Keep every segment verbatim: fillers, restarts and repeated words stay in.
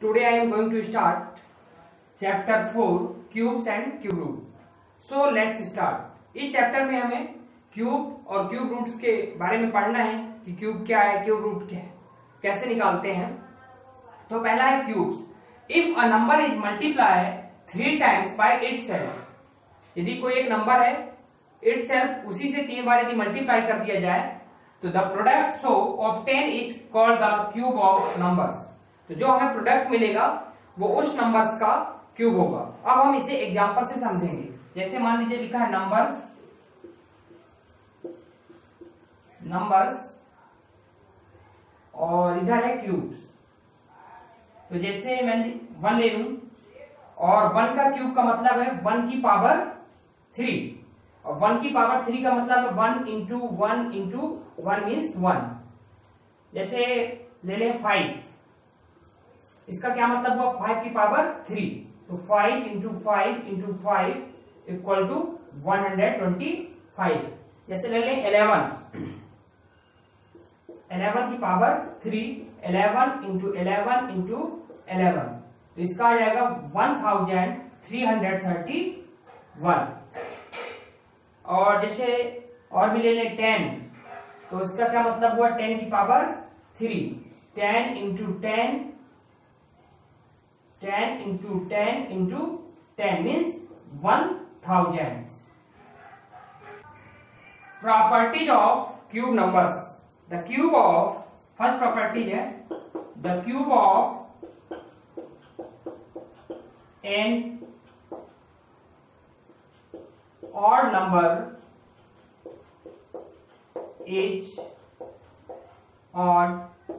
today I am going to start chapter four cubes and cube root. So let's start. इस chapter में हमें cube और cube roots के बारे में पढ़ना है कि क्यूब क्या है, क्यूब रूट क्या है, कैसे निकालते हैं. तो पहला है cubes. If a number is multiply three times by itself, यदि कोई एक नंबर है इटसेल्फ उसी से तीन बार यदि मल्टीप्लाई कर दिया जाए तो the product so obtain is called the cube of numbers. तो जो हमें प्रोडक्ट मिलेगा वो उस नंबर्स का क्यूब होगा. अब हम इसे एग्जांपल से समझेंगे. जैसे मान लीजिए लिखा है नंबर्स नंबर्स और इधर है क्यूब्स. तो जैसे मैं वन ले लूं और वन का क्यूब का मतलब है वन की पावर थ्री, और वन की पावर थ्री का मतलब है one into one into one means one. जैसे ले लें फाइव, इसका क्या मतलब हुआ फाइव की पावर थ्री, तो five into five into five equal to one hundred twenty five. जैसे ले लें इलेवन, इलेवन की power three, eleven into eleven into eleven, तो इसका आ जाएगा one thousand three hundred thirty one. और जैसे और भी ले लें टेन, तो इसका क्या मतलब हुआ टेन की power three, ten into ten, ten into ten into ten means one thousand. Properties of cube numbers. The cube of, first properties है the cube of an odd number is odd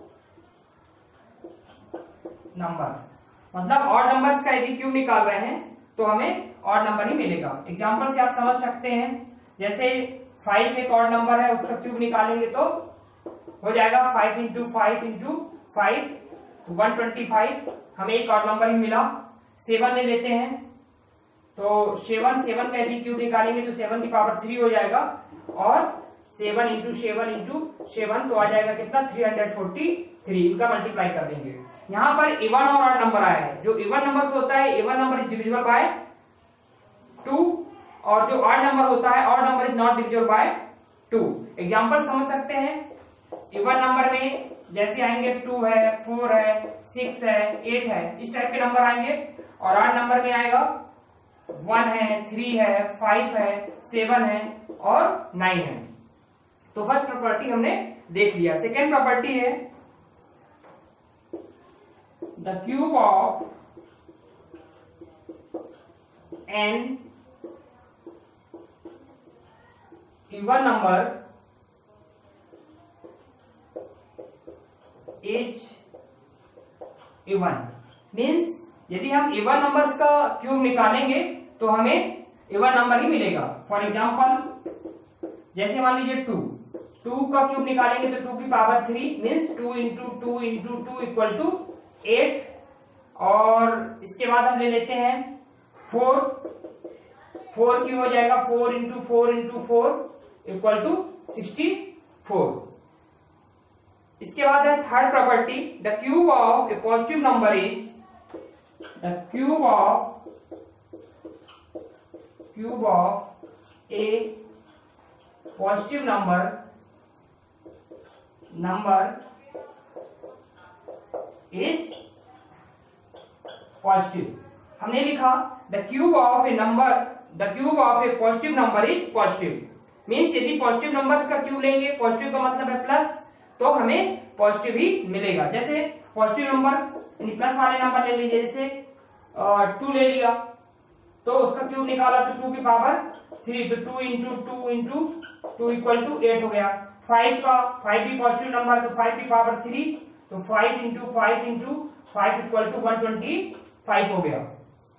number. मतलब odd numbers का यदि cube निकाल रहे हैं तो हमें odd number ही मिलेगा. एग्जांपल से आप समझ सकते हैं. जैसे फाइव एक ऑड नंबर है, उसका क्यूब निकालेंगे तो हो जाएगा five into five into five one twenty five. हमें एक ऑड नंबर ही मिला. सेवन ले लेते हैं तो सेवन सेवन का यदि क्यूब निकालेंगे तो सेवन की पावर थ्री हो जाएगा, और seven into seven into seven तो आ जाएगा कितना थ्री हंड्रेड फोर्टी थ्री. इनका मल्टीप्लाई कर देंगे. यहाँ पर इवन और ऑड नंबर आया है. जो इवन नंबर होता है even number is divisible by two, और जो ऑड नंबर होता है odd number is not divisible by two. Example समझ सकते हैं. इवन नंबर में जैसे आएंगे टू है, फोर है, सिक्स है, एट है, इस टाइप के नंबर आएंगे. और ऑड नंबर में आएगा वन है, थ्री है, फाइव है, सेवन है और नाइन है. तो फर्स्ट प्रॉपर्टी हमने देख लिया. सेकेंड प्रॉपर्टी है the cube of an even number is even. Means यदि हम इवन नंबर्स का क्यूब निकालेंगे तो हमें इवन नंबर ही मिलेगा. फॉर एग्जाम्पल जैसे मान लीजिए टू, टू का क्यूब निकालेंगे तो टू की power three means two into two into two equal to eight. और इसके बाद हम ले लेते हैं फोर, फोर क्यूब हो जाएगा four into four into four equal to sixty four. इसके बाद है third property the cube of a positive number is the cube of cube of a positive number number is positive. हमने लिखा the cube of a number the cube of a positive number is positive. Means यदि positive numbers का cube लेंगे, positive का मतलब है plus, तो हमें पॉजिटिव ही मिलेगा. जैसे पॉजिटिव नंबर प्लस वाले नंबर ले लीजिए. जैसे टू ले लिया तो उसका क्यूब निकाला तो टू की पावर थ्री, तो two into two into two equal to eight हो गया. फाइव का फाइव भी पॉजिटिव नंबर तो फाइव की पावर थ्री, तो five into five into five equal to one twenty five हो गया.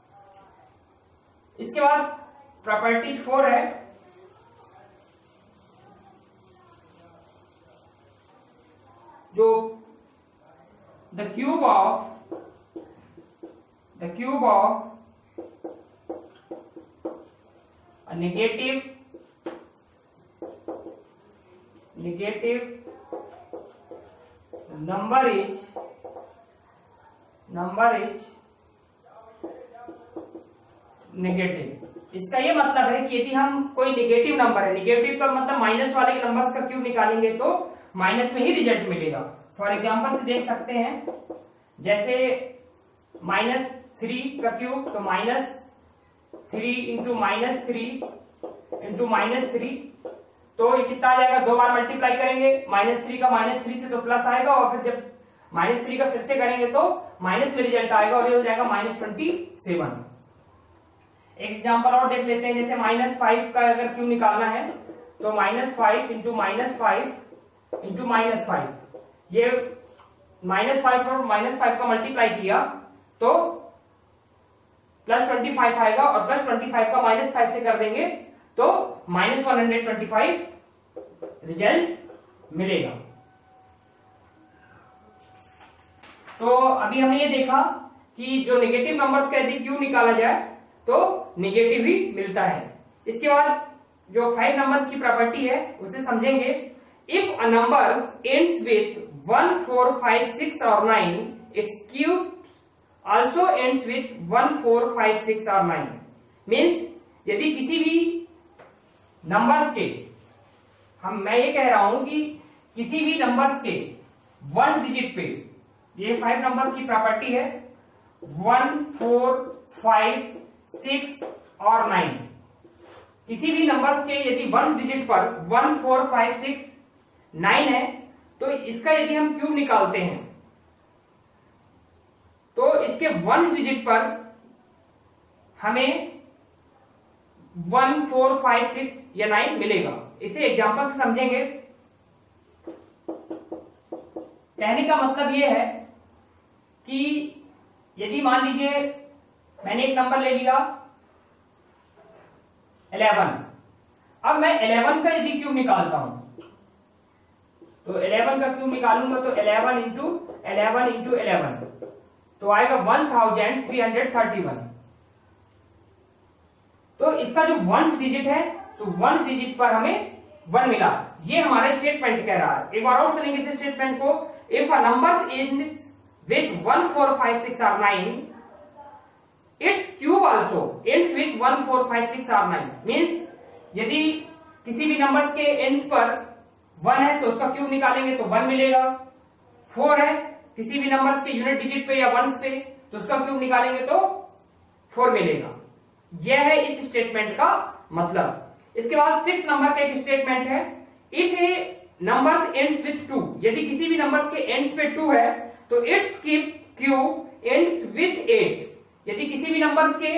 इसके बाद प्रॉपर्टीज फोर है जो the cube of the cube of a negative negative number is number is negative. इसका ये मतलब है कि यदि हम कोई नेगेटिव नंबर है, नेगेटिव का मतलब माइनस वाले के नंबर्स का क्यूब निकालेंगे तो माइनस में ही रिजल्ट मिलेगा। फॉर एग्जांपल से देख सकते हैं, जैसे माइनस थ्री का क्यूब, तो minus three into minus three into minus three, तो ये कितना आ जाएगा, दो बार मल्टीप्लाई करेंगे माइनस थ्री का माइनस थ्री से तो प्लस आएगा, और फिर जब माइनस थ्री का फिर से करेंगे तो माइनस में रिजल्ट आएगा और ये हो जाएगा माइनस ट्वेंटी सेवन। एक एग्जाम्पल और देख लेते हैं, जैसे माइनस फाइव का अगर क्यूब निकालना है तो minus five into minus five into minus five, ये माइनस फाइव और माइनस फाइव का मल्टीप्लाई किया तो प्लस ट्वेंटी फाइव आएगा, और प्लस ट्वेंटी फाइव का माइनस फाइव से कर देंगे तो minus one hundred twenty five result मिलेगा। तो अभी हमने ये देखा कि जो नेगेटिव नंबर्स का यदि क्यूब निकाला जाए तो नेगेटिव ही मिलता है। इसके बाद जो फाइव नंबर्स की प्रॉपर्टी है उसे समझेंगे। If a numbers ends with one four five six और nine, it's cube also ends with one four five six और नाइन। मीन्स यदि किसी भी नंबर्स के, हम मैं ये कह रहा हूं कि किसी भी नंबर्स के वन डिजिट पे, ये फाइव नंबर्स की प्रॉपर्टी है, वन फोर फाइव सिक्स और नाइन, किसी भी नंबर्स के यदि वन डिजिट पर one four five six nine है तो इसका यदि हम क्यूब निकालते हैं तो इसके वन डिजिट पर हमें वन फोर फाइव सिक्स या नाइन मिलेगा। इसे एग्जांपल से समझेंगे। कहने का मतलब यह है कि यदि मान लीजिए मैंने एक नंबर ले लिया इलेवन, अब मैं इलेवन का यदि क्यूब निकालता हूं तो इलेवन का क्यूब निकालूंगा तो eleven into eleven into eleven तो आएगा one thousand three hundred thirty one. तो इसका जो वंस डिजिट है तो वंस डिजिट पर हमें वन मिला। ये हमारा स्टेटमेंट कह रहा है। एक बार और सुनेंगे इस स्टेटमेंट को। If a number ends with one four five six और nine, it's cube also ends with one four five six और नाइन। मींस यदि किसी भी नंबर्स के एंड्स पर वन है तो उसका क्यूब निकालेंगे तो वन मिलेगा। फोर है किसी भी नंबर्स के यूनिट डिजिट पे या वंस पे तो उसका क्यूब निकालेंगे तो फोर मिलेगा। यह है इस स्टेटमेंट का मतलब। इसके बाद सिक्स नंबर का एक स्टेटमेंट है। If a numbers ends with two, यदि किसी भी नंबर्स के एंड्स पे टू है तो it's cube ends with eight. यदि किसी भी नंबर्स के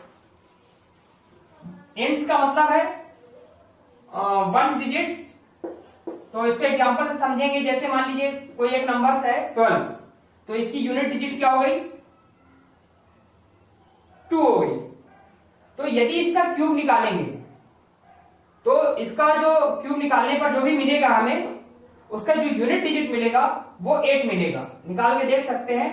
एंड्स का मतलब है वंस डिजिट, तो इसको एग्जांपल से समझेंगे। जैसे मान लीजिए कोई एक नंबर्स है ट्वेल्व, तो इसकी यूनिट डिजिट क्या हो गई, टू हो गई। तो यदि इसका क्यूब निकालेंगे तो इसका जो क्यूब निकालने पर जो भी मिलेगा हमें, उसका जो यूनिट डिजिट मिलेगा वो एट मिलेगा। निकाल के देख सकते हैं।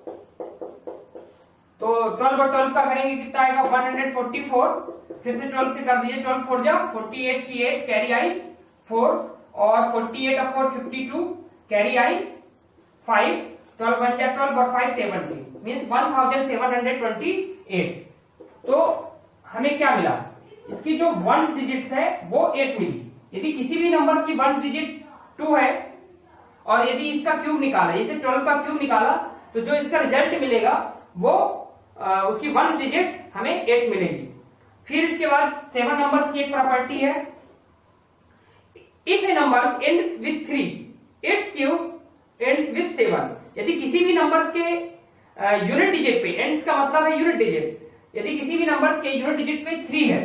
तो ट्वेल्व और ट्वेल्व का करेंगे कितना आएगा, वन हंड्रेड फोर्टी फोर। फिर से ट्वेल्व से कर दीजिए, ट्वेल्व फोर जा फोर्टी एट की एट कैरी आई फोर, और फोर्टी एट और फोर फिफ्टी टू कैरी आई फाइव, ट्वेल्व वन जा ट्वेल्व और five seventy, means one thousand seven hundred twenty eight. तो हमें क्या मिला, इसकी जो वंस डिजिट्स है वो एट मिली। यदि किसी भी नंबर्स की वंस डिजिट टू है और यदि इसका क्यूब निकाला, जैसे ट्वेल्व का क्यूब निकाला, तो जो इसका रिजल्ट मिलेगा वो आ, उसकी वंस डिजिट्स हमें एट मिलेगी। फिर इसके बाद सेवन नंबर्स की एक प्रॉपर्टी है। If a number ends with three, it's cube ends with seven. यदि किसी भी नंबर्स के यूनिट डिजिट पे, एंड्स का मतलब है यूनिट डिजिट, यदि किसी भी नंबर्स के यूनिट डिजिट पे थ्री है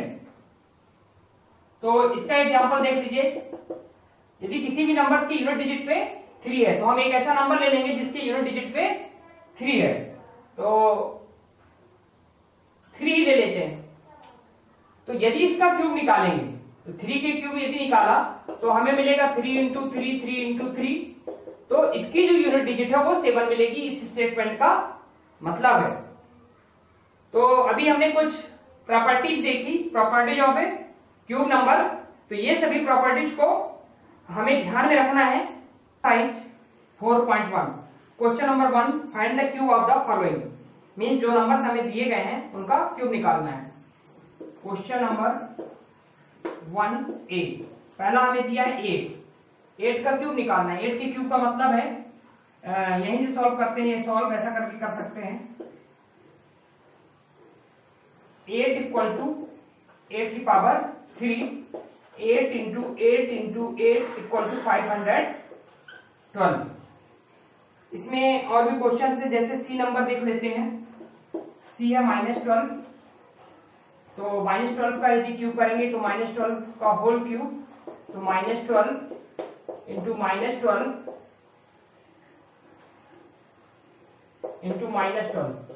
तो इसका एग्जांपल देख लीजिए। यदि किसी भी नंबर्स के यूनिट डिजिट पे थ्री है तो हम एक ऐसा नंबर ले लेंगे जिसके यूनिट डिजिट पे थ्री है, तो थ्री ही ले लेते हैं। तो यदि इसका क्यूब निकालेंगे तो थ्री के क्यूब यदि निकाला तो हमें मिलेगा three into three three into three, तो इसकी जो यूनिट डिजिट है वो सेवन मिलेगी। इस स्टेटमेंट का मतलब है। तो अभी हमने कुछ प्रॉपर्टीज देखी, properties of a cube numbers. तो ये सभी प्रॉपर्टीज को हमें ध्यान में रखना है। Exercise four point one, question number one, find the cube of the following, means जो नंबर हमें दिए गए हैं उनका क्यूब निकालना है। क्वेश्चन नंबर वन ए, पहला हमें दिया है एट, एट का क्यूब निकालना है। एट के क्यूब का मतलब है आ, यहीं से सॉल्व करते हैं, ये सॉल्व ऐसा करके कर सकते हैं। एट इक्वल टू एट की power three, eight into eight into eight equal to five hundred twelve. इसमें और भी क्वेश्चन है, जैसे सी नंबर देख लेते हैं। सी है माइनस ट्वेल्व, तो माइनस ट्वेल्व का यदि क्यूब करेंगे तो माइनस ट्वेल्व का होल क्यूब, तो minus twelve into minus twelve into minus twelve.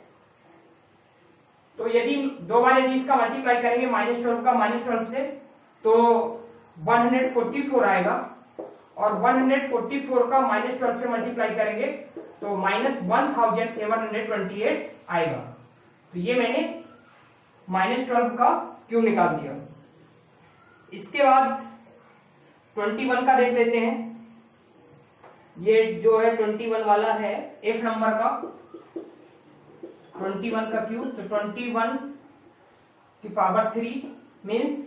तो यदि दो बार यदि इसका मल्टीप्लाई करेंगे माइनस ट्वेल्व का माइनस ट्वेल्व से, तो वन हंड्रेड फोर्टी फोर आएगा, और वन हंड्रेड फोर्टी फोर का माइनस ट्वेल्व से मल्टीप्लाई करेंगे तो minus one thousand seven hundred twenty eight आएगा। तो ये मैंने माइनस ट्वेल्व का क्यूब निकाल दिया। इसके बाद ट्वेंटी वन का देख लेते हैं। ये जो है ट्वेंटी वन वाला है एफ नंबर का, ट्वेंटी वन का क्यूब, तो ट्वेंटी वन की power three means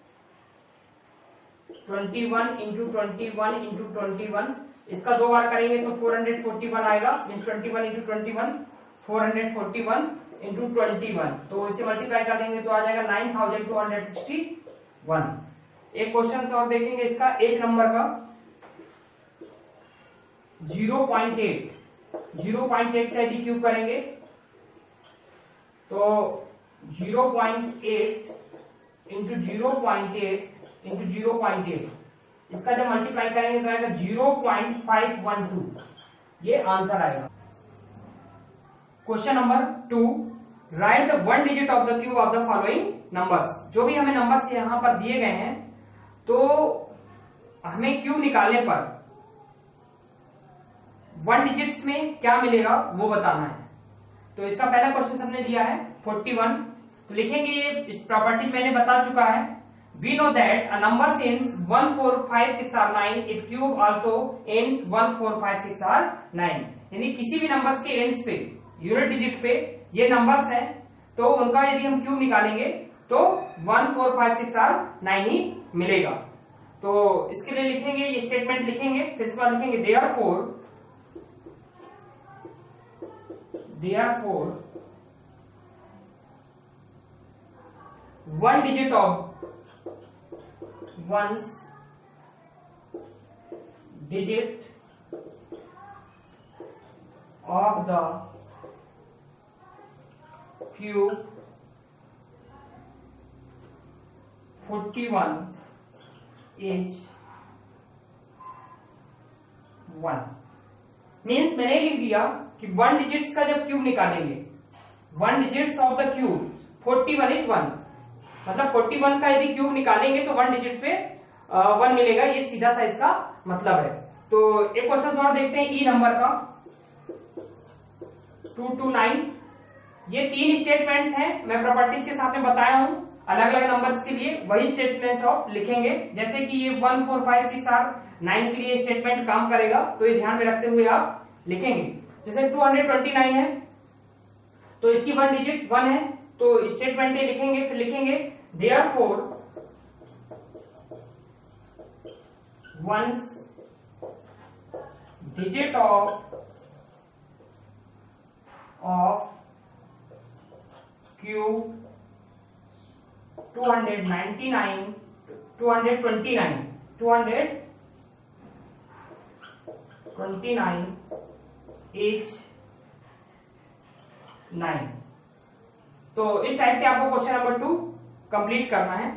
twenty one into twenty one into twenty one, इसका दो बार करेंगे तो फोर हंड्रेड फोर्टी वन आएगा, means twenty one into twenty one, four hundred forty one into twenty one, तो इसे मल्टीप्लाई कर देंगे तो आ जाएगा nine thousand two hundred sixty one. एक क्वेश्चन और देखेंगे इसका, एच नंबर का, zero point eight, zero point eight का यदि क्यूब करेंगे तो zero point eight into zero point eight into zero point eight, इसका जब मल्टीप्लाई करेंगे तो आएगा zero point five one two, ये आंसर आएगा। Question number two, write the one digit of the cube of the following numbers. जो भी हमें नंबर्स यहां पर दिए गए हैं, तो हमें क्यूब निकालने पर वन डिजिट्स में क्या मिलेगा वो बताना है। तो इसका पहला क्वेश्चन हमने लिया है फोर्टी वन, तो लिखेंगे, ये प्रॉपर्टीज मैंने बता चुका है। We know that a number ends one four five six or nine, it cube also ends one four five six or nine. यानी किसी भी नंबर्स के एंड्स पे, यूनिट डिजिट पे ये नंबर्स हैं, तो उनका यदि हम क्यूब निकालेंगे तो one four five six or nine ही मिलेगा। तो इसके लिए लिखेंगे, ये स्टेटमेंट लिखेंगे, फिर इसके बाद लिखेंगे therefore, therefore one digit of one's digit of the cube forty one is one. Means मैंने लिख दिया कि वन डिजिट्स का जब क्यूब निकालेंगे, one digits of the cube forty one is one, मतलब फोर्टी वन का यदि क्यूब निकालेंगे तो वन डिजिट पे वन मिलेगा, ये सीधा सा इसका मतलब है। तो एक क्वेश्चन और देखते हैं, ई नंबर का टू टू नाइन। ये तीन स्टेटमेंट्स हैं, मैं प्रॉपर्टीज के साथ में बताया हूं, अलग अलग नंबर्स के लिए वही स्टेटमेंट्स आप लिखेंगे। जैसे कि ये one four five six or nine के लिए स्टेटमेंट काम करेगा, तो ये ध्यान में रखते हुए आप लिखेंगे। जैसे टू हंड्रेड ट्वेंटी नाइन है, तो इसकी वन डिजिट वन है, तो स्टेटमेंट ए लिखेंगे, फिर लिखेंगे therefore once digit of of cube two hundred ninety nine, two hundred twenty nine, two hundred twenty nine is nine. तो इस टाइप से आपको क्वेश्चन नंबर टू कंप्लीट करना है।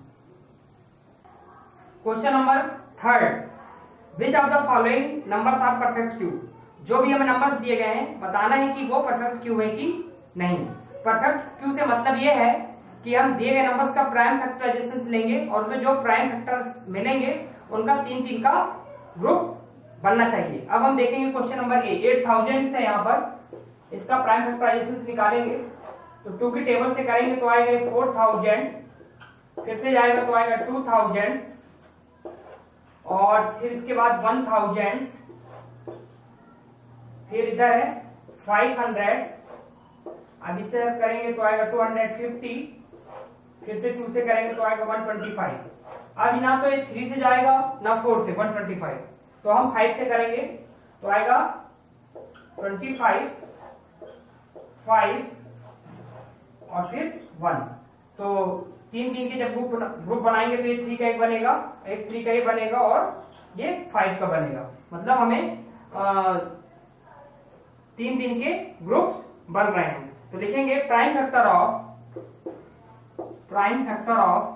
Question number third, which of the following numbers are perfect cube. जो भी हमें numbers दिए गए हैं, बताना है कि वो परफेक्ट क्यूब है कि नहीं। परफेक्ट क्यूब से मतलब ये है कि हम दिए गए नंबर्स का प्राइम फैक्टराइजेशन लेंगे और उसमें जो प्राइम फैक्टर्स मिलेंगे उनका तीन तीन का ग्रुप बनना चाहिए। अब हम देखेंगे question number A, eight thousand से यहाँ पर इसका प्राइम फैक्टराइजेशन निकालेंगे, तो टू की टेबल से करेंगे तो आएगा फोर थाउजेंड, फिर से जाएगा तो आएगा टू थाउजेंड, और फिर इसके बाद वन थाउजेंड, फिर इधर है फाइव हंड्रेड, अब इस तरह करेंगे तो आएगा टू हंड्रेड फिफ्टी, फिर से टू से करेंगे तो आएगा वन ट्वेंटी फाइव। अब ना तो ये थ्री से जाएगा ना फोर से, वन ट्वेंटी फाइव, तो हम फाइव से करेंगे तो आएगा ट्वेंटी फाइव, फाइव और फिर वन। तो तीन तीन के जब ग्रुप ग्रुप बनाएंगे तो ये थ्री का एक बनेगा, एक थ्री का एक बनेगा और ये फाइव का बनेगा। मतलब हमें आ, तीन तीन के ग्रुप्स बन रहे हैं। तो लिखेंगे prime factor of prime factor of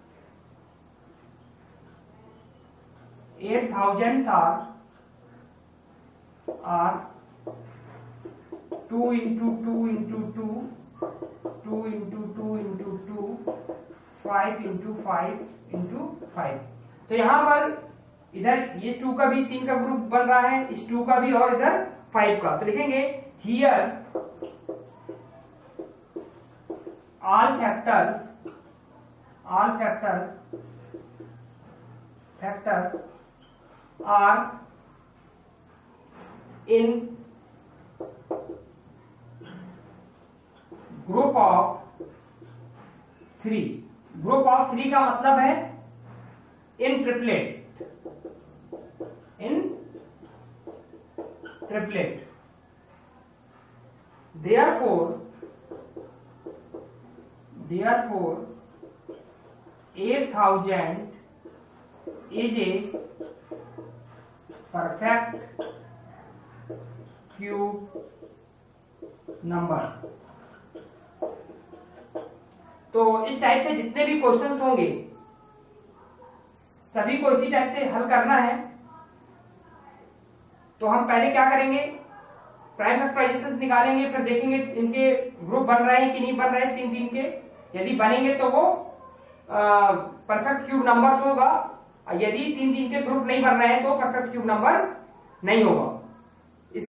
eight thousand are are two into two into two, two into two into two, five into five into five. तो यहां पर इधर ये टू का भी तीन का ग्रुप बन रहा है, इस टू का भी और इधर फाइव का। तो लिखेंगे here all factors all factors factors are in group of three. Group of three का मतलब है in triplet, in triplet. Therefore, therefore, eight thousand is a perfect cube number। तो इस टाइप से जितने भी क्वेश्चंस होंगे सभी को इसी टाइप से हल करना है। तो हम पहले क्या करेंगे, प्राइम फैक्टराइजेशंस निकालेंगे, फिर देखेंगे इनके ग्रुप बन रहे हैं कि नहीं बन रहे हैं तीन तीन के। यदि बनेंगे तो वो परफेक्ट क्यूब नंबर्स होगा, यदि तीन तीन के ग्रुप नहीं बन रहे हैं तो परफेक्ट क्यूब नंबर नहीं होगा।